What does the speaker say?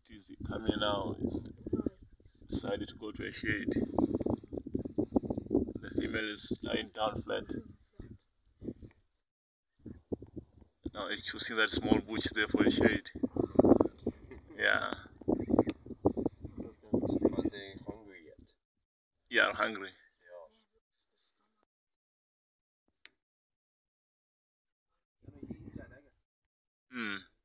It is coming now. It's decided to go to a shade. The female is lying down flat. Now it's choosing that small bush there for a shade. Yeah. Are they hungry yet? Yeah, hungry. They are. Hmm.